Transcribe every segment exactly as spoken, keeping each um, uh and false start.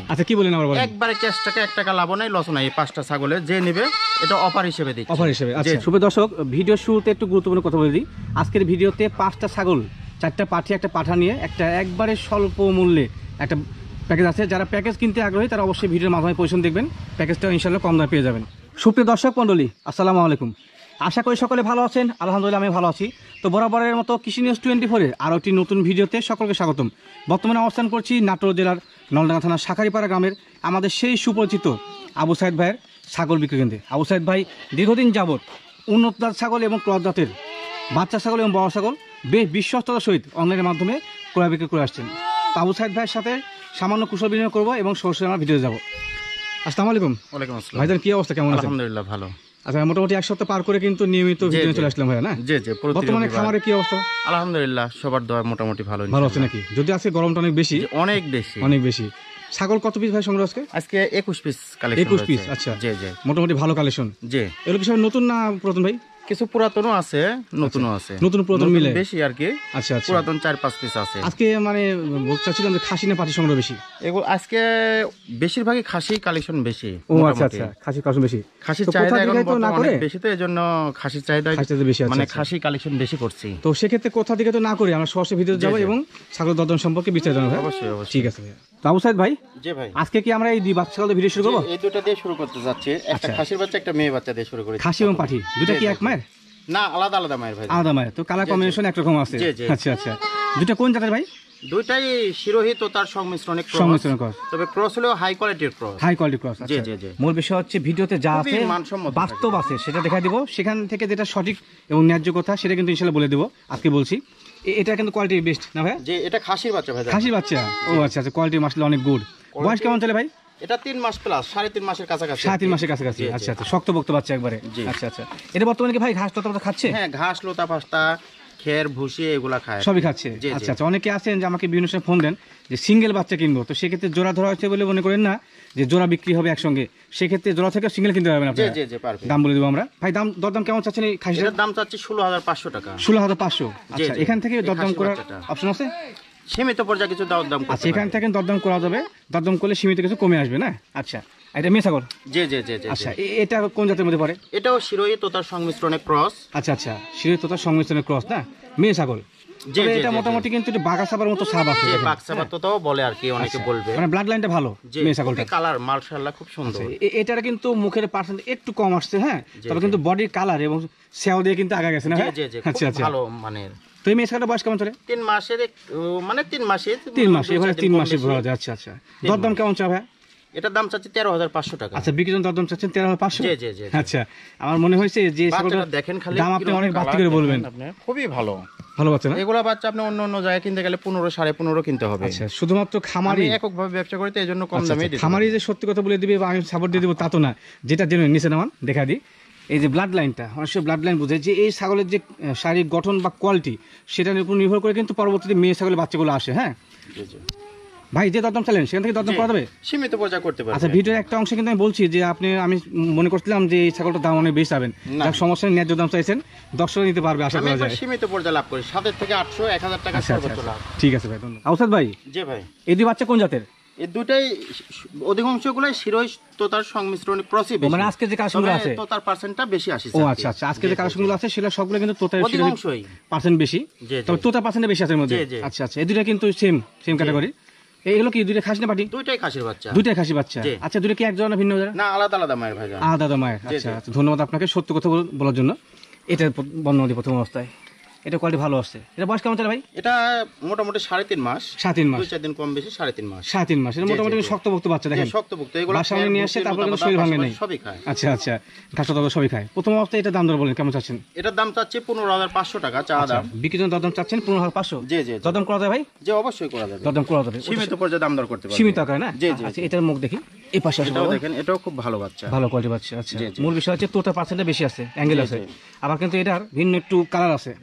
আচ্ছা কি বলেন আবার বলেন। একবারে ক্যাশ টাকা এক টাকা লাভ নাই লস নাই, এই পাঁচটা ছাগলের যে নেবে এটা অফার হিসেবে দিচ্ছি। অফার হিসেবে। আচ্ছা সুপ্রিয় দর্শক, ভিডিও শুরুতে একটু গুরুত্বপূর্ণ কথা বলে দিই। আজকের ভিডিওতে পাঁচটা ছাগল, চারটা পাঠি, একটা পাঠা নিয়ে একটা একবারে স্বল্প মূল্যে একটা প্যাকেজ আছে। যারা প্যাকেজ কিনতে আগ্রহী তারা অবশ্যই ভিডিওর মাধ্যমে পজিশন দেখবেন, প্যাকেজটা ইনশাআল্লাহ কম দামে পেয়ে যাবেন। সুপ্রিয় দর্শক মণ্ডলী, আসসালামু আলাইকুম। আশা করি সকলে ভালো আছেন। আলহামদুলিল্লাহ আমি ভালো আছি। তো বরাবরের মতো কৃষি নিউজ টোয়েন্টি ফোরের আরও একটি নতুন ভিডিওতে সকলকে স্বাগতম। বর্তমানে অবস্থান করছি নাটোর জেলার নলডাঙ্গা থানার শাখারিপাড়া গ্রামের আমাদের সেই সুপরিচিত আবু সাইদ ভাইয়ের ছাগল বিক্রি কেন্দ্রে। আবু সাইদ ভাই দীর্ঘদিন যাবৎ উন্নত জাত ছাগল এবং ক্রস জাতের বাচ্চা ছাগল এবং বড় ছাগল বেশ বিশ্বস্ততার সহিত অনলাইনের মাধ্যমে ক্রয় বিক্রি করে আসছেন। তো আবু সাইদ ভাইয়ের সাথে সামান্য কুশল বিনিময় করবো এবং সরাসরি আমার ভিডিও যাবো। আসসালামু আলাইকুম। ওয়ালাইকুম আসসালাম। ভাইজান কি অবস্থা, কেমন আছেন? আলহামদুলিল্লাহ ভালো। আচ্ছা মোটামুটি এক সপ্তাহ পার করে কিন্তু নিয়মিত ভিডিও চলে আসলাম ভাইয়া না? জি জি। বর্তমানে খামারে কি অবস্থা? আলহামদুলিল্লাহ সবার দোয়া মোটামুটি ভালো ভালো আছে নাকি? যদি আজকে গরমটা অনেক বেশি, অনেক বেশি অনেক বেশি। ছাগল কত পিস ভাই সংগ্রহ আজকে? আজকে একুশ পিস কালেকশন। একুশ পিস, আচ্ছা জি জি। মোটামুটি ভালো কালেকশন। জি। এগুলো কি সব নতুন না পুরাতন ভাই? কিছু পুরাতনও আছে, নতুনও আছে। নতুন পুরাতন মিলে বেশি আর কি। আচ্ছা আচ্ছা। পুরাতন চার পাঁচ পিস আছে আজকে। মানে বলতে চাচ্ছিলাম যে খাসি না পাটি সংগ্রহ বেশি? এগুলো আজকে বেশিরভাগই খাসি কালেকশন বেশি। ও আচ্ছা আচ্ছা, খাসি কালেকশন বেশি। খাসির তো চাহিদা কোথা এখন থেকে তো না বর্তমানে করে বেশি, তো এজন্য খাসির চাহিদা খাসিতে বেশি আছে, মানে আচ্ছা। খাসি কালেকশন বেশি করছি। তো সেক্ষেত্রে কোথা থেকে তো না করে আমরা সরাসরি ভিডিও যাবো এবং ছাগল দরদাম সম্পর্কে বিচার জানাবো। অবশ্যই অবশ্যই। ঠিক আছে ভাইয়া। তো আবু সাইদ ভাই, জি ভাই, আজকে কি আমরা এই দুই বাচ্চা ছাগলের ভিডিও শুরু করবো? এই দুটো দিয়ে শুরু করতে যাচ্ছি। একটা আচ্ছা। খাসির বাচ্চা, একটা মেয়ে বাচ্চা দিয়ে শুরু করি। খাসি এবং পাঠি দুটো কি এক মায়ের? না, আলাদা আলাদা মায়ের ভাই। আলাদা মায়ের। তো কালার কম্বিনেশন একরকম আছে। জি, জি। আচ্ছা আচ্ছা। দুটো কোন জাতের ভাই? দুইটাই শিরোহিত ও তার সংমিশ্রণে ক্রস। সংমিশ্রণ ক্রস। তবে ক্রস হলেও হাই কোয়ালিটির ক্রস। High quality cross. জি জি জি। মূল বিষয় হচ্ছে ভিডিওতে যা খুবই আছে মানসম্মত বাস্তব আছে সেটা দেখা দিব, সেখান থেকে যেটা সঠিক এবং ন্যায্য কথা সেটা কিন্তু ইনশাআল্লাহ বলে দেবো। আজকে বলছি এ- এটা কিন্তু কোয়ালিটি বেস্ট না ভাই? যে এটা খাসির বাচ্চা ভাই। খাসি বাচ্চা। ও আচ্ছা আচ্ছা, কোয়ালিটি মাসলে অনেক গুড। বয়স কেমন চলে ভাই? এটা তিন মাস প্লাস, সাড়ে তিন মাসের কাছাকাছি। সাড়ে তিন মাসের কাছাকাছি। জি, জি। আচ্ছা আচ্ছা, শক্তপোক্ত বাচ্চা একবারে। জি। আচ্ছা আচ্ছা। এটা বর্তমানে কি ভাই ঘাস টতা খাচ্ছে? হ্যাঁ, ঘাস লতা পাস্তা খের ভুসি এগুলা খায়, সবই খাচ্ছে। জি, জি। আচ্ছা আচ্ছা। অনেকে আছেন যে আমাকে বিভিন্ন সময় ফোন দেন যে সিঙ্গেল বাচ্চা কিনবো, তো সেক্ষেত্রে জোড়া ধরা হচ্ছে বলে মনে করেন না যে জোড়া বিক্রি হবে একসঙ্গে, সেক্ষেত্রে জোড়া থেকে সিঙ্গেল কিনতে পারবেন জি আপনারা। জি জি, পারবে। দাম বলে দেবো আমরা। ভাই দাম দরদাম কেমন চাচ্ছেন এই খাসিটার? এটার দাম চাচ্ছি ষোলো হাজার পাঁচশো টাকা। ষোলো হাজার পাঁচশো। আচ্ছা, জি। এখান থেকে এই দরদাম খাসি করার বাচ্চাটা। অপশন আছে? সীমিত পর্যায়ে কিছু দাম দাম আচ্ছা, এখান থেকে দরদাম করা যাবে, দরদাম করলে সীমিত কিছু কমে আসবে না? আচ্ছা, এটা মেয়ে ছাগল। জি জি জি জি। আচ্ছা, এ- এটা কোন জাতের মধ্যে পড়ে? এটাও শিরোহিত ও তার সংমিশ্রণে ক্রস। আচ্ছা আচ্ছা, শিরোহিত তথা সংমিশ্রণের ক্রস না, মেয়ে ছাগল। জি, তবে জি, এটা জি, মোটামুটি কিন্তু একটু বাঘা সাবার মতো সাব আছে। যে দেখেন। বাক্সাবাত তো বলে আর কি, অনেকে আচ্ছা, বলবে। মানে ব্লাড লাইনটা ভালো যে মেয়ে ছাগলটা। কালার মাশাআল্লাহ খুব সুন্দর। এ- এটার কিন্তু মুখের পার্সেন্ট একটু কম আসছে, হ্যাঁ, তবে কিন্তু বডির কালার এবং সেও দিয়ে কিন্তু আগা গেছে না? জি হ্যাঁ? জি জি, আচ্ছা খুব আচ্ছা। ভালো মানের। তো এই মেয়ে ছাগলটা বয়স কেমন চলে? তিন মাসের এক- ও, মানে তিন মাসে তিন মাস, দুই এবারে চার দিন তিন কম মাসে বেশি। ভরা যায়। আচ্ছা আচ্ছা। দরদাম কেমন চা ভাই? এটার দাম চাচ্ছি তেরো হাজার পাঁচশো টাকা। আচ্ছা, বিক্রির জন্য দরদাম চাচ্ছেন তেরো হাজার পাঁচশো? জি, জি, জি, জি। আচ্ছা, আমার মনে হয়েছে যে বাচ্চাটা ছাগলটার দেখেন খালি, দাম আপনি কিরকম অনেক বাড়তি কালার করে বলবেন। দেখেন আপনি, খুবই ভালো। ভালো বাচ্চা না? এগুলা বাচ্চা আপনি অন্য অন্য জায়গায় কিনতে গেলে পনেরো সাড়ে পনেরো কিনতে হবে। আচ্ছা, শুধুমাত্র আমি খামারি এককভাবে ব্যবসা করি তো এই জন্য কম আচ্ছা, দামে আচ্ছা, দিই। খামারি যে সত্যি কথা বলে দিবে বা আমি সাপোর্ট দিয়ে দেবো তা তো না। যেটা জেনুইন নিচে নামান দেখা দিই, এই যে ব্লাড লাইনটা, অনেক সময় ব্লাড লাইন বোঝে যে এই ছাগলের যে আহ, শারীরিক গঠন বা কোয়ালিটি সেটার উপর নির্ভর করে কিন্তু পরবর্তীতে মেয়ে ছাগলের বাচ্চাগুলো আসে। হ্যাঁ জি, জি। ভাই, যে দরদাম চালেন সেখান থেকে দরদাম জি, করা যাবে? সীমিত পর্যায়ে করতে পারবেন। আচ্ছা, ভিডিওর একটা অংশে কিন্তু আমি বলছি যে আপনি, আমি মনে করছিলাম যে এই ছাগলটার দাম অনেক বেশি পাবেন, না। যার সমস্যা নেই, ন্যায্য দাম চাইছেন, দর্শক নিতে পারবে আশা আমি করা একবার যায়। সীমিত পর্যায়ে লাভ করি, সাতের থেকে আটশো এক হাজার টাকা আচ্ছা আচ্ছা সর্বোচ্চ লাভ। ঠিক আছে ভাই, ধন্যবাদ। আউসাদ ভাই, জি ভাই, এই দুই বাচ্চা কোন জাতের? এই দুটাই অধিকাংশ গুলাই শিরোই তোতার সংমিশ্রণে ক্রসই বেশি। মানে আজকে যে কালেকশনগুলো আছে তোতার পার্সেন্টটা বেশি আসে। ও আচ্ছা আচ্ছা, আজকে যে কালেকশনগুলো আছে সেটা সবগুলো কিন্তু তোতার অধিকাংশই পার্সেন্ট বেশি, জি, জি। তবে তোতার পার্সেন্ট বেশি আছে এর মধ্যে। জি, জি। আচ্ছা আচ্ছা, এই দুইটা কিন্তু সেম সেম ক্যাটাগরি। এইগুলো কি দুইটা খাসি না পাটি? দুইটাই খাসির বাচ্চা। দুইটাই খাসি বাচ্চা। জি। আচ্ছা, দুইটা কি এক জোড়া না ভিন্ন জোড়া? না, আলাদা আলাদা মায়ের ভাই। আ দাদা মায়ের। জি, আচ্ছা জি। আচ্ছা, ধন্যবাদ আপনাকে সত্য কথা বল- বলার জন্য। এটা বর্ণনা দিই প্রথম অবস্থায়, এটা কোয়ালিটি ভালো আসছে। এটা বয়স কেমন চলে ভাই? এটা মোটামুটি সাড়ে তিন মাস। সাড়ে তিন মাস। দুই চার দিন কম বেশি, সাড়ে তিন মাস। সাড়ে তিন মাস। এটা জি, মোটামুটি জি, জি। শক্তপোক্ত বাচ্চা দেখেন। যে শক্তপোক্ত, এগুলো বাসায় নিয়ে আসে তারপরে কিন্তু শরীর ভাঙে নাই। সবই খায়। আচ্ছা আচ্ছা, ঘাস তো সবই খায়। প্রথম অবস্থায় এটা দাম দর বলেন কেমন চাচ্ছেন? এটার দাম চাচ্ছি পনেরো হাজার পাঁচশো টাকা চা দাম। বিক্রির জন্য দরদাম চাচ্ছেন পনেরো হাজার পাঁচশো? জি, জি, জি। দরদাম করা যায় ভাই? যে অবশ্যই করা যাবে, দরদাম করা যাবে, সীমিত পর্যায়ে দাম দর করতে পারবে। সীমিত আকারে না? জি, জি, আচ্ছা, এটার মুখ দেখি, এই পাশে আসলে এটাও দেখেন, এটাও খুব ভালো বাচ্চা, ভালো কোয়ালিটি বাচ্চা। আচ্ছা, জি, জি। মূল বিষয় হচ্ছে তোতার পার্সেন্টটা বেশি আছে, অ্যাঙ্গেল জি, আছে, জি। আবার কিন্তু এটার ভিন্ন একটু কালার আছে।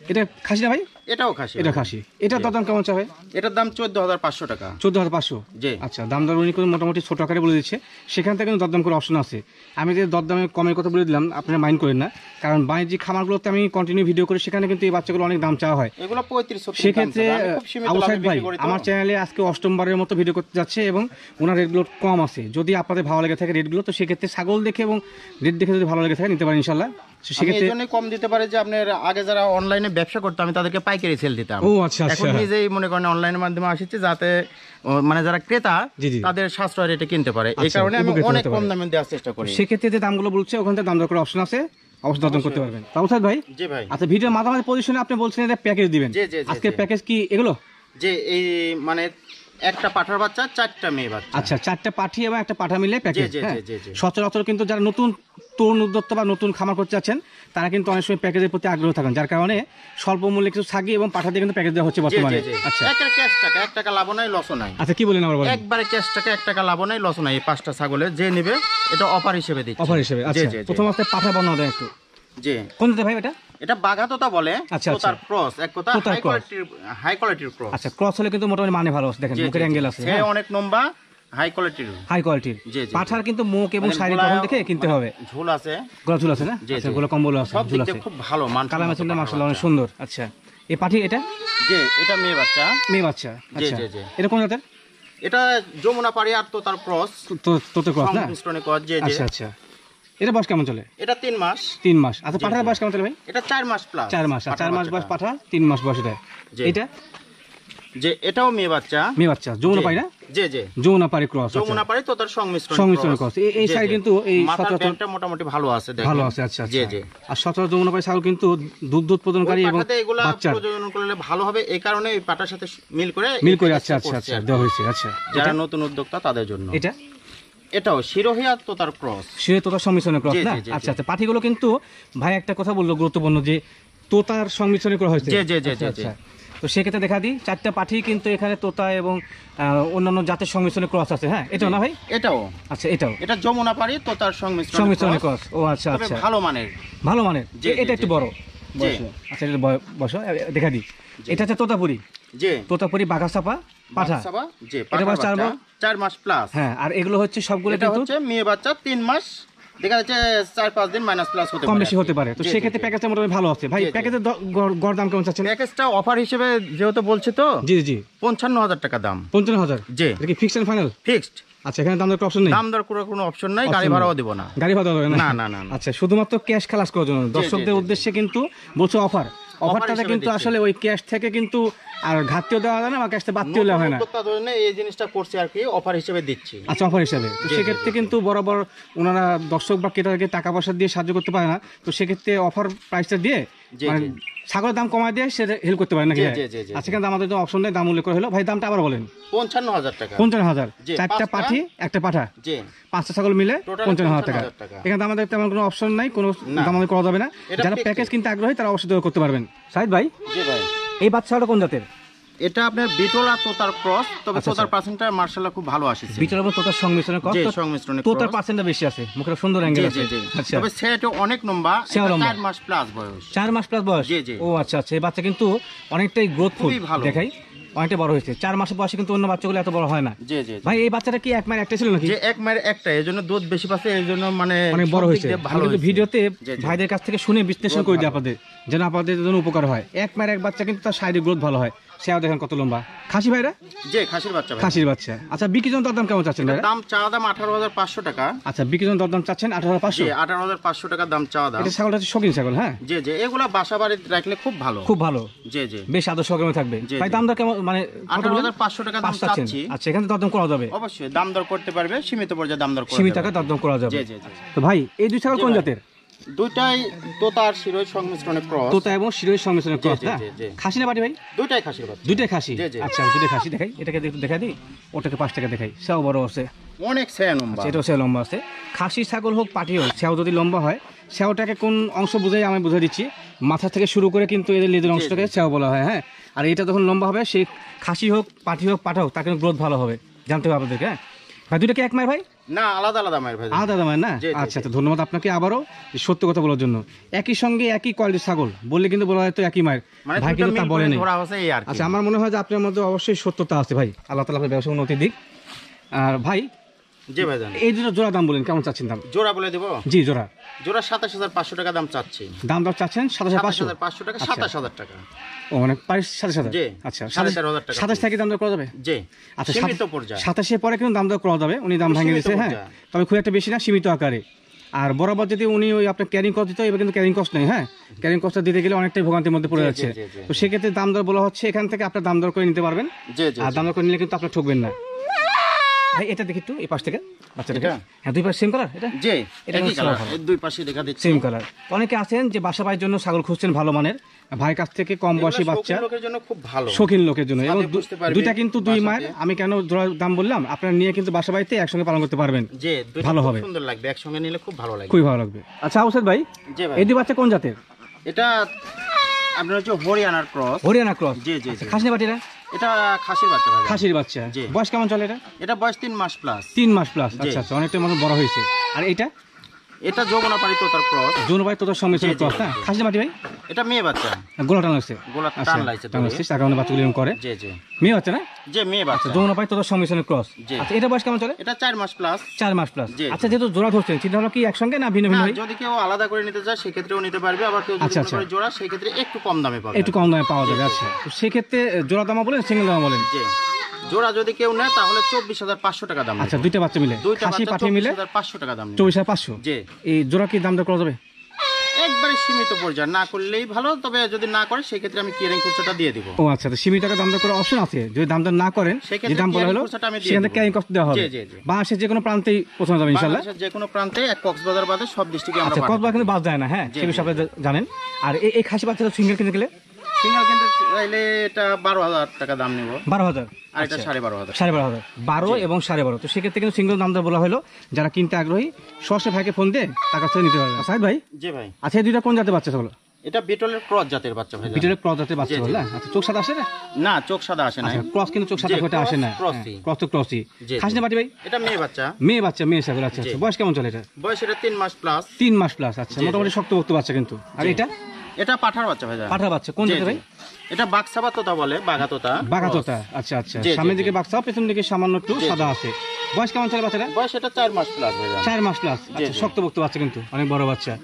এটা খাসি না ভাই? এটাও খাসি। এটা খাসি। এটার দরদাম কেমন চাবে? এটার দাম চোদ্দ হাজার পাঁচশো টাকা। চোদ্দ হাজার পাঁচশো? জি। আচ্ছা, দাম দর উনি করে মোটামুটি ছোট আকারে বলে দিচ্ছে, সেখান থেকে কিন্তু দরদাম করে অপশন আছে। আমি যে দরদামে কমের কথা বলে দিলাম, আপনারা মাইন্ড করেন না, কারণ বাণিজ্যিক খামারগুলোতে আমি কন্টিনিউ ভিডিও করি, সেখানে কিন্তু এই বাচ্চাগুলো অনেক দাম চাওয়া হয়। এগুলো পঁয়ত্রিশ। সেক্ষেত্রে আবু সাইদ ভাই আমার চ্যানেলে আজকে অষ্টমবারের মতো ভিডিও করতে যাচ্ছে এবং ওনার রেটগুলো কম আছে। যদি আপনাদের ভালো লেগে থাকে রেটগুলো, তো সেক্ষেত্রে ছাগল দেখে এবং রেট দেখে যদি ভালো লেগে থাকে নিতে পারেন ইনশাল্লাহ। সেক্ষেত্রে কম দিতে পারে যে আপনার আগে যারা অনলাইনে ব্যবসা করতো আমি তাদেরকে পাইকারি সেল দিতাম। ও আচ্ছা, এখন নিজেই মনে করেন অনলাইনের মাধ্যমে আসছে, যাতে মানে যারা ক্রেতা তাদের সাশ্রয় রেটে কিনতে পারে, এই কারণে আমি অনেক কম দামে দেওয়ার চেষ্টা করি। সেক্ষেত্রে যে দামগুলো বলছে ওখান থেকে দাম দর করে অপশন আছে, অবশ্যই দরদাম করতে পারবেন। আবু সাইদ ভাই? জি ভাই। আচ্ছা, ভিডিওর মাঝামাঝি পজিশনে আপনি বলছেন এটা প্যাকেজ দিবেন, আজকে প্যাকেজ কি এগুলো? যে এই মানে একটা পাঠার বাচ্চা, চারটা মেয়ে বাচ্চা। আচ্ছা, চারটা পাঠি এবং একটা পাঠা মিলে প্যাকেজ। সচরাচর কিন্তু যারা নতুন তরুণ উদ্যোক্তা বা নতুন খামার করতে চাচ্ছেন, তারা কিন্তু অনেক সময় প্যাকেজের প্রতি আগ্রহ থাকেন, যার কারণে স্বল্প মূল্যে কিছু ছাগি এবং পাঠা দিয়ে কিন্তু প্যাকেজ দেওয়া হচ্ছে বর্তমানে। আচ্ছা, ক্যাশ টাকা, এক টাকা লাভ নাই, লসও নাই। আচ্ছা, কি বলেন আবার বলেন? একবারে ক্যাশ টাকা, এক টাকা লাভ নাই, লসও নাই। এই পাঁচটা ছাগলে যে নেবে এটা অফার হিসেবে দিচ্ছি। অফার হিসেবে? আচ্ছা, প্রথম অবস্থায় পাঠা বর্ণনা দেন একটু। জি। কোন জাতের ভাই এটা? এটা বাঘাতোতা বলে। আচ্ছা, তোতার ক্রস, এক কথা হাই কোয়ালিটির, হাই কোয়ালিটির ক্রস। আচ্ছা, ক্রস হলে কিন্তু মোটামুটি মানে ভালো আছে, দেখেন মুখের অ্যাঙ্গেল আছে, হ্যাঁ অনেক লম্বা, হাই কোয়ালিটির। হাই কোয়ালিটির পাঠার কিন্তু মুখ এবং শারীরিক গঠন দেখে কিনতে হবে। ঝুল আছে, গলা ঝুল আছে না? আচ্ছা, গলা কম্বল আছে, সব দিক দিয়ে খুব ভালো মান, কালার ম্যাচিংটা মাশাআল্লাহ অনেক সুন্দর। আচ্ছা, এই পাঠি এটা? জি, এটা মেয়ে বাচ্চা। মেয়ে বাচ্চা। আচ্ছা, এটা কোন জাতের? এটা যমুনা পাড়ি আর তোতার ক্রস। তোতার ক্রস না? সংমিশ্রণে ক্রস। জি জি। আচ্ছা আচ্ছা, এটা বয়স কেমন চলে? এটা তিন মাস। তিন মাস। আচ্ছা, পাঠার বয়স কেমন চলে ভাই? এটা চার মাস প্লাস। চার মাস। চার মাস বয়স পাঠা, তিন মাস বয়স এটা। এটা যে এটাও মেয়ে বাচ্চা। মেয়ে বাচ্চা, যমুনা পাড়ি না? জি জি, যমুনা পাড়ি ক্রস। যমুনা পাড়ি তোতার সংমিশ্রণ সংমিশ্রণ ক্রস। এই সাইড কিন্তু এই সচরাচর মোটামুটি ভালো আছে, দেখেন ভালো আছে। আচ্ছা জি জি। আর সচরাচর যমুনা পাড়ি ছাগল কিন্তু দুধ উৎপাদনকারী এবং বাচ্চা প্রজনন করলে ভালো হবে, এই কারণে এই পাটার সাথে মিল করে মিল করে। আচ্ছা আচ্ছা আচ্ছা, দেওয়া হয়েছে। আচ্ছা, যারা নতুন উদ্যোক্তা তাদের জন্য। এটা এটাও শিরোহী আর তোতার ক্রস। শিরোহী তোতার সংমিশ্রণের ক্রস না? আচ্ছা আচ্ছা, পাঠিগুলো কিন্তু ভাই একটা কথা বললো গুরুত্বপূর্ণ, যে তোতার সংমিশ্রণে করা হয়েছে। জি জি জি জি। তো সেক্ষেত্রে দেখা দিই চারটা পাঠি কিন্তু এখানে তোতা এবং অন্যান্য জাতের সংমিশ্রণে ক্রস আছে। হ্যাঁ, এটাও না ভাই? এটাও। আচ্ছা, এটাও এটা যমুনা পাড়ি তোতার সংমিশ্রণ সংমিশ্রণে ক্রস। ও আচ্ছা আচ্ছা, ভালো মানের। ভালো মানের। এটা একটু বড়। আচ্ছা, এটা বসো দেখা দিই। এটা হচ্ছে তোতাপুরি। জি, তোতাপুরি বাঘাচাপা পাঠা। জি, এটা বাচ্চা চার মাস প্লাস। হ্যাঁ, আর এগুলো হচ্ছে সবগুলো এটা হচ্ছে মেয়ে বাচ্চা, তিন মাস, দেখা যাচ্ছে চার পাঁচ দিন মাইনাস প্লাস হতে পারে, কম বেশি হতে পারে। তো সেক্ষেত্রে প্যাকেজটা মোটামুটি ভালো আছে। ভাই, প্যাকেজের গড় দাম কেমন চাচ্ছেন? প্যাকেজটা অফার হিসেবে যেহেতু বলছে, তো জি জি, পঞ্চান্ন হাজার টাকা দাম। পঞ্চান্ন হাজার? জি। এটা কি ফিক্সড এন্ড ফাইনাল? ফিক্সড। আচ্ছা, এখানে দাম দর অপশন নেই? দাম দর করে কোনো অপশন নাই, গাড়ি ভাড়াও দিব না। গাড়ি ভাড়া দেবে না? না না। আচ্ছা, শুধুমাত্র ক্যাশ খালাস করার জন্য দর্শকদের উদ্দেশ্যে কিন্তু বলছো অফার। অফারটাতে কিন্তু আসলে ওই ক্যাশ থেকে কিন্তু আর ঘাটতিও দেওয়া যায় না, বা ক্যাশটা বাড়তিও দেওয়া হয় না। এই জিনিসটা করছি আর কি, অফার হিসেবে দিচ্ছি। আচ্ছা, অফার হিসেবে। তো সেক্ষেত্রে কিন্তু বরাবর ওনারা দর্শক বা ক্রেতাকে টাকা পয়সা দিয়ে সাহায্য করতে পারে না। তো সেক্ষেত্রে অফার প্রাইসটা দিয়ে মানে ছাগলের দাম কমায় দিয়ে সে হেল্প করতে পারে নাকি? আচ্ছা, কিন্তু আমাদের তো অপশন নেই, দাম উল্লেখ করে হলো। ভাই, দামটা আবার বলেন। পঞ্চান্ন হাজার টাকা। পঞ্চান্ন হাজার। চারটা পাঠি, একটা পাঠা, পাঁচটা ছাগল মিলে পঞ্চান্ন হাজার টাকা। এখানে আমাদের তেমন কোনো অপশন নাই, কোনো দাম আমাদের করা যাবে না। যারা প্যাকেজ কিনতে আগ্রহী তারা অবশ্যই করতে পারবেন। সাইদ ভাই, এই বাচ্চাটা কোন জাতের? এটা আপনার বিটল আর তোতার ক্রস, তবে তোতার পার্সেন্টটা মাশাআল্লাহ খুব ভালো আসছে। বিটল এবং তোতার সংমিশ্রণে ক্রস। জি, সংমিশ্রণে ক্রস। তোতার পার্সেন্টটা বেশি আছে, মুখের সুন্দর অ্যাঙ্গেল আছে। আচ্ছা, তবে সেটা অনেক লম্বা, চার মাস প্লাস বয়স। চার মাস প্লাস বয়স? জি জি। ও আচ্ছা আচ্ছা, এই বাচ্চা কিন্তু অনেকটাই গ্রোথফুল দেখাই, অনেকটা বড় হয়েছে। চার মাসের বয়সে কিন্তু অন্য বাচ্চাগুলো এত বড় হয় না। জি জি। ভাই, এই বাচ্চাটা কি এক মায়ের একটা ছিল নাকি? যে এক মায়ের একটা, এজন্য দুধ বেশি পাচ্ছে, এজন্য মানে অনেক বড় হয়েছে। ভালো ভিডিওতে ভাইদের কাছ থেকে শুনে বিশ্লেষণ করে দিই আপনাদের, যেন আপনাদের জন্য উপকার হয়। এক মায়ের এক বাচ্চা কিন্তু তার শারীরিক গ্রোথ ভালো হয়। সেও দেখেন কত লম্বা। খাসি ভাইরা? জি, খাসির বাচ্চা। খাসির বাচ্চা। আচ্ছা, বিক্রির জন্য দরদাম কেমন চাচ্ছেন ভাইরা? দাম চা দাম আঠারো হাজার পাঁচশো টাকা। আচ্ছা, বিক্রির জন্য দরদাম চাচ্ছেন আঠারো হাজার পাঁচশো? আঠারো হাজার পাঁচশো টাকা দাম চা দাম। এটা ছাগলটা হচ্ছে শৌখিন ছাগল। হ্যাঁ জি জি, এগুলা বাসা বাড়িতে রাখলে খুব ভালো। খুব ভালো। জি জি, বেশ আদর্শ গ্রামে থাকবে। ভাই, দাম দর কেমন? মানে আঠারো হাজার পাঁচশো টাকা দাম চাচ্ছি। আচ্ছা, এখানে দরদাম করা যাবে? অবশ্যই দাম দর করতে পারবে, সীমিত পর্যায়ে দাম দর করা যাবে। সীমিত টাকা দরদাম করা যাবে। জি জি জি। তো ভাই, এই দুই ছাগল কোন জাতের? দুইটাই তোতা আর শিরোই সংমিশ্রণে ক্রস। তোতা এবং শিরোই সংমিশ্রণে ক্রস না? খাসি না পাটি ভাই? দুইটাই খাসির বাচ্চা। দুইটাই খাসি। আচ্ছা, দুইটাই খাসি। দেখাই, এটাকে একটু দেখা দিই, ওটাকে পাঁচ টাকা দেখাই। সেও বড় আছে, অনেক সেও লম্বা। এটাও সেও লম্বা আছে। খাসি ছাগল হোক পাটি হোক, সেও যদি লম্বা হয়, সেওটাকে কোন অংশ বুঝাই আমি বুঝে দিচ্ছি, মাথা থেকে শুরু করে কিন্তু এদের লেজের অংশটাকে সেও বলা হয়। হ্যাঁ, আর এটা যখন লম্বা হবে, সেই খাসি হোক পাটি হোক পাঠা হোক, তার কিন্তু গ্রোথ ভালো হবে, জানতে হবে আপনাদেরকে। হ্যাঁ, ভাই দুটো কি এক মায়ের ভাই? না, আলাদা আলাদা মায়ের ভাই। আলাদা আলাদা মায়ের না? আচ্ছা আচ্ছা, ধন্যবাদ আপনাকে আবারও সত্য কথা বলার জন্য। একই সঙ্গে একই কোয়ালিটির ছাগল বললে কিন্তু বলা হয় তো একই মায়ের, ভাই কিন্তু তা বলেনি। আচ্ছা, আমার মনে হয় যে আপনার মধ্যে অবশ্যই সত্যতা আছে ভাই। আল্লাহ তাআলা আপনার ব্যবসা উন্নতি দিক। আর ভাই জি ভাই জান, এই দুটো জোড়া দাম বলেন, কেমন চাচ্ছেন দাম? জোড়া বলে দেব? জি, জোড়া জোড়া সাতাশ হাজার পাঁচশো টাকা দাম চাচ্ছি। দাম দাম চাচ্ছেন সাতাশ হাজার পাঁচশো টাকা, সাতাশ হাজার টাকা। ও মানে পারিস সাতাশ হাজার? জি। আচ্ছা, সাড়ে চার হাজার টাকা। সাতাশ থেকে দাম দর করা যাবে? জি। আচ্ছা, সীমিত পর্যায়ে সাতাশের পরে কিন্তু দাম দর করা যাবে, উনি দাম ভাঙিয়ে দিয়েছে। হ্যাঁ, তবে খুব একটা বেশি না, সীমিত আকারে। আর বরাবর যদি উনি ওই আপনার ক্যারিং কস্ট দিত, এবার কিন্তু ক্যারিং কস্ট নেই। হ্যাঁ, ক্যারিং কস্টটা দিতে গেলে অনেকটাই ভোগান্তির মধ্যে পড়ে যাচ্ছে। তো সেক্ষেত্রে দাম দর বলা হচ্ছে এখান থেকে আপনার দাম দর করে নিতে পারবেন। আর দাম দর করে নিলে কিন্তু আপনার ঠকবেন না। ভাই এটা দেখি একটু এই পাশ থেকে, বাচ্চাটা। হ্যাঁ, দুই পাশ সেম কালার এটা? জি, একই কালার, দুই পাশে দেখা দিচ্ছে সেম কালার। অনেকে আছেন যে বাসা বাড়ির জন্য ছাগল খুঁজছেন ভালো মানের, ভাইয়ের কাছ থেকে কম বয়সী বাচ্চা, লোকের জন্য খুব ভালো, শৌখিন লোকের জন্য। এবং দুইটা কিন্তু দুই মায়ের। আমি কেন জোড়া দাম বললাম, আপনারা নিয়ে কিন্তু বাসা বাড়িতে একসঙ্গে পালন করতে পারবেন। জি, ভালো হবে, সুন্দর লাগবে, একসঙ্গে নিলে খুব ভালো লাগবে, খুবই ভালো লাগবে। আচ্ছা আউসাদ ভাই, জি ভাই, এই দুই বাচ্চা কোন জাতের? এটা আপনার হচ্ছে হরিয়ানার ক্রস। হরিয়ানা ক্রস? জি জি। খাসি বাটিরা? এটা খাসির বাচ্চা ভাই। খাসির বাচ্চা। বয়স কেমন চলে এটা? এটা বয়স তিন মাস প্লাস। তিন মাস প্লাস, আচ্ছা আচ্ছা, অনেকটা মতো বড় হয়েছে। আর এটা? এটা যৌবনাপাড়ি তোতার ক্রস। যৌবনাপাড়ি তোতার সংমিশ্রণ ক্রস না? খাসি মাটি ভাই? এটা মেয়ে বাচ্চা। গোলা টান লাগছে? গোলা টান লাগছে, টান লাগছে, তার কারণে বাচ্চাগুলো এরকম করে। জি জি। মেয়ে বাচ্চা না? জি, মেয়ে বাচ্চা। যৌবনাপাড়ি তোতার সংমিশ্রণের ক্রস। আচ্ছা, এটা বয়স কেমন চলে? এটা চার মাস প্লাস। চার মাস প্লাস। আচ্ছা, যেহেতু জোড়া ধরছেন, চিন্তা হলো কি একসঙ্গে না ভিন্ন ভিন্ন? যদি কেউ আলাদা করে নিতে চায় সেক্ষেত্রেও নিতে পারবে, আবার কেউ যদি করে জোড়া সেক্ষেত্রে একটু কম দামে পাবে। একটু কম দামে পাওয়া যাবে। আচ্ছা, তো সেক্ষেত্রে জোড়া দাম বলেন, সিঙ্গেল দাম বলেন? জি, জোড়া যদি কেউ নেয় তাহলে চব্বিশ হাজার পাঁচশো টাকা দাম। আচ্ছা, দুইটা বাচ্চা মিলে, খাসি পাঠি মিলে পাঁচশো টাকা দাম, চব্বিশ হাজার পাঁচশো। জি। এই জোড়া কি দাম দর করা যাবে? একবারে সীমিত পর্যায়ে, না করলেই ভালো, তবে যদি না করে সেক্ষেত্রে আমি কিয়ারিং খরচাটা দিয়ে দিব। ও আচ্ছা, তো সীমিত টাকা দাম দর করার অপশন আছে। যদি দাম দর না করেন, যে দাম বলা হলো সেখানে ক্যারিং কস্ট দেওয়া হবে। বাংলাদেশের যে কোনো প্রান্তেই পৌঁছানো যাবে ইনশাআল্লাহ। যে কোনো প্রান্তে, এক কক্সবাজার বাদে সব ডিস্ট্রিক্টে আমরা। আচ্ছা, কক্সবাজার কিন্তু বাদ যায় না। হ্যাঁ, সে বিষয়ে আপনি জানেন। আর এই খাসি বাচ্চাটা সিঙ্গেল কিনতে গেলে? সিঙ্গেল কিনতে চাইলে এটা বারো হাজার টাকা দাম নেব। বারো হাজার? আর এটা সাড়ে বারো হাজার। সাড়ে বারো হাজার, বারো এবং সাড়ে বারো। তো সেক্ষেত্রে কিন্তু সিঙ্গেল দাম দর বলা হলো। যারা কিনতে আগ্রহী সরাসরি ভাইকে ফোন দিয়ে তার কাছ থেকে নিতে পারবেন। সাহেব ভাই? জি ভাই। আচ্ছা, এই দুইটা কোন জাতের বাচ্চা হলো? এটা বিটলের ক্রস জাতের বাচ্চা ভাই। বিটলের ক্রস জাতের বাচ্চা হলো। আচ্ছা, চোখ সাদা আসে না? না, চোখ সাদা আসে না। ক্রস কিন্তু চোখ সাদা হতে আসে না, ক্রস তো ক্রসই। খাসি না বাটি ভাই? এটা মেয়ে বাচ্চা। মেয়ে বাচ্চা, মেয়ে ছাগল। আচ্ছা আচ্ছা, বয়স কেমন চলে এটা? বয়স এটা তিন মাস প্লাস। তিন মাস প্লাস, আচ্ছা, মোটামুটি শক্তপোক্ত বাচ্চা কিন্তু। আর এটা? এটা পাঠার বাচ্চা ভাই। পাঠার বাচ্চা কোন জাতের ভাই? এটা বাক্সাবা তোতা বলে, বাঘা তোতা। বাঘা তোতা, আচ্ছা আচ্ছা। সামনের দিকে বাক্সা, পেছন দিকে সামান্য একটু সাদা আছে। বয়স কেমন চলে বাচ্চাটা? বয়স এটা চার মাস প্লাস ভাই। চার মাস প্লাস, আচ্ছা, শক্তপোক্ত বাচ্চা কিন্তু, অনেক বড় বাচ্চা।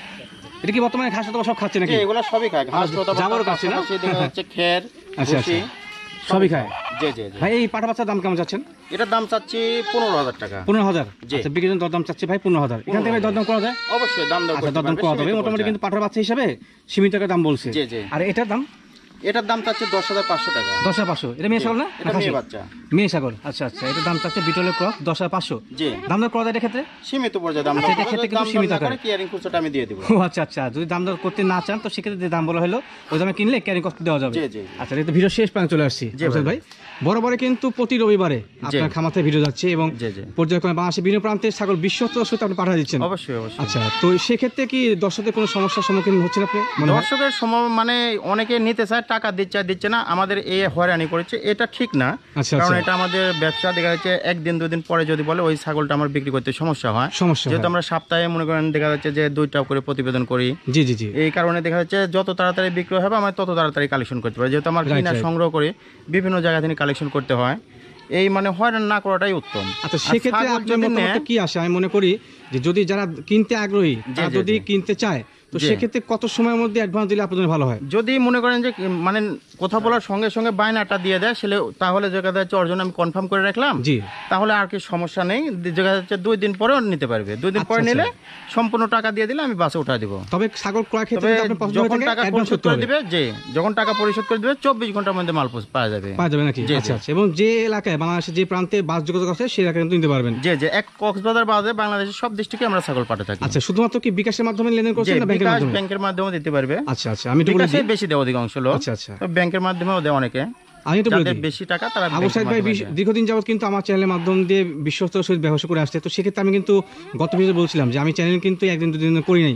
এটা কি বর্তমানে ঘাস তো সব খাচ্ছে নাকি? এগুলো সবই খায়, ঘাস তোতা জাবর খাচ্ছে না? দেখা যাচ্ছে খের, আচ্ছা আচ্ছা, সবই খায়। জি জি। ভাই এই পাঠা বাচ্চার দাম কেমন চাচ্ছেন? এটার দাম চাচ্ছি পনেরো হাজার টাকা। পনেরো হাজার? আচ্ছা, বিক্রির জন্য দরদাম চাচ্ছে ভাই পনেরো হাজার। এখান থেকে দরদাম করা যায়? অবশ্যই দাম দর দরদাম করা যাবে মোটামুটি, কিন্তু পাঠার বাচ্চা হিসাবে সীমিত টাকা দাম বলছে। জি জি। আর এটার দাম? এটার দাম চাচ্ছে দশ হাজার পাঁচশো টাকা। দশ হাজার পাঁচশো? এটা মেয়ে ছাগল না? মেয়ে বাচ্চা, মেয়ে ছাগল। আচ্ছা আচ্ছা, এটার দাম চাচ্ছে বিটলের ক্রস দশ হাজার পাঁচশো। জি। দাম দর করা যায় ক্ষেত্রে? সীমিত পর্যায়ে দাম দর। এটা ক্ষেত্রে কিন্তু সীমিত আকারে ক্যারিং খরচাটা আমি দিয়ে দেব। ও আচ্ছা আচ্ছা, যদি দাম দর করতে না চান তো সেক্ষেত্রে যে দাম বলা হলো ওই দামে কিনলে ক্যারিং কস্ট দেওয়া যাবে। জি জি। আচ্ছা, এটা ভিডিও শেষ পর্যন্ত চলে আসছি ভাই। বরাবরে কিন্তু প্রতি রবিবারে আপনার খামাতে ভিডিও যাচ্ছে এবং পর্যায়ক্রমে বাংলাদেশের বিভিন্ন প্রান্তে ছাগল বিশ্বস্ত সহিত আপনি পাঠিয়ে দিচ্ছেন। অবশ্যই অবশ্যই। আচ্ছা, তো সেক্ষেত্রে কি দর্শকদের কোনো সমস্যার সম্মুখীন হচ্ছেন আপনি? দর্শকের মানে অনেকে নিতে চায়, টাকা দিচ্ছে দিচ্ছে না, আমাদের এই হয়রানি করেছে, এটা ঠিক না। কারণ এটা আমাদের ব্যবসা, দেখা যাচ্ছে একদিন দুই দিন পরে যদি বলে ওই ছাগলটা আমার বিক্রি করতে সমস্যা হয়। সমস্যা যেহেতু আমরা সপ্তাহে মনে করেন দেখা যাচ্ছে যে দুইটা করে প্রতিবেদন করি। জি জি জি। এই কারণে দেখা যাচ্ছে যত তাড়াতাড়ি বিক্রি হবে আমি তত তাড়াতাড়ি কালেকশন করতে পারি, যেহেতু আমার কিনা সংগ্রহ করে বিভিন্ন জায়গা থেকে কালেকশন করতে হয়। এই মানে হয়রান না করাটাই উত্তম। আচ্ছা, সেক্ষেত্রে আপনার মতামত কি আসে? আমি মনে করি যে যদি যারা কিনতে আগ্রহী, তারা যদি কিনতে চায় তো সেক্ষেত্রে কত সময়ের মধ্যে অ্যাডভান্স দিলে আপনাদের ভালো হয়? যদি মনে করেন যে মানে কথা বলার সঙ্গে সঙ্গে বায়নাটা দিয়ে দেয় সেলে তাহলে দেখা যাচ্ছে অর্জন আমি কনফার্ম করে রাখলাম, জি, তাহলে আর কি সমস্যা নেই। দেখা যাচ্ছে দুই দিন পরেও নিতে পারবে, দুই দিন পরে নিলে সম্পূর্ণ টাকা দিয়ে দিলে আমি বাসে উঠা দিব। তবে ছাগল ক্রয় ক্ষেত্রে যখন টাকা পরিশোধ করে দিবে, যে যখন টাকা পরিশোধ করে দিবে চব্বিশ ঘন্টার মধ্যে মাল পাওয়া যাবে। পাওয়া যাবে নাকি? আচ্ছা আচ্ছা। এবং যে এলাকায় বাংলাদেশের যে প্রান্তে বাস যোগাযোগ আছে সেই এলাকায় নিতে পারবেন। যে যে এক কক্সবাজার বাদে বাংলাদেশের সব ডিস্ট্রিক্টে আমরা ছাগল পাঠাতে থাকি। আচ্ছা, শুধুমাত্র কি বিকাশের মাধ্যমে লেনদেন করছেন না ব্যাংকের মাধ্যমে? ব্যাংকের মাধ্যমে দিতে পারবে। আচ্ছা আচ্ছা, আমি তো বলি বেশি দেয় অধিকাংশ লোক। আচ্ছা আচ্ছা, ব্যাংকের মাধ্যমেও দেয় অনেকে। আমি তো বলি বেশি টাকা তারা। আবু সাইদ ভাই দীর্ঘদিন যাবত কিন্তু আমার চ্যানেলের মাধ্যম দিয়ে বিশ্বস্ত সহিত ব্যবসা করে আসছে। তো সেক্ষেত্রে আমি কিন্তু গত ভিডিওতে বলছিলাম যে আমি চ্যানেল কিন্তু একদিন দুদিন করি নাই,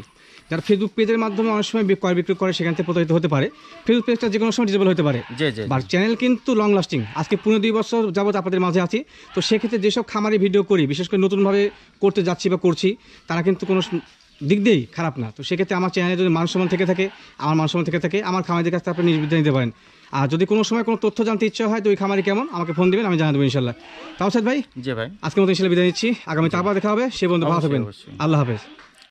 যারা ফেসবুক পেজের মাধ্যমে অনেক সময় ক্রয় বিক্রি করে সেখান থেকে প্রতারিত হতে পারে। ফেসবুক পেজটা যে কোনো সময় ডিজেবল হতে পারে, বা চ্যানেল কিন্তু লং লাস্টিং। আজকে পনেরো দুই বছর যাবত আপনাদের মাঝে আছি, তো সেক্ষেত্রে যেসব খামারে ভিডিও করি, বিশেষ করে নতুনভাবে করতে যাচ্ছি বা করছি, তারা কিন্তু কোনো দিক দিয়েই খারাপ না। তো সেক্ষেত্রে আমার চ্যানেলে যদি মান সম্মান থেকে থাকে, আমার মান সম্মান থেকে থাকে, আমার খামারিদের কাছ থেকে আপনি নির্বিদ্যা নিতে পারেন। আর যদি কোনো সময় কোনো তথ্য জানতে ইচ্ছা হয় তো ওই খামারি কেমন, আমাকে ফোন দিবেন, আমি জানা দেবো ইনশাল্লাহ। তাও সাদ ভাই, জি ভাই, আজকের মতো ইনশাল্লাহ বিদায় নিচ্ছি। আগামীতে আবার দেখা হবে। সে বন্ধু ভালো থাকবেন। আল্লাহ হাফেজ।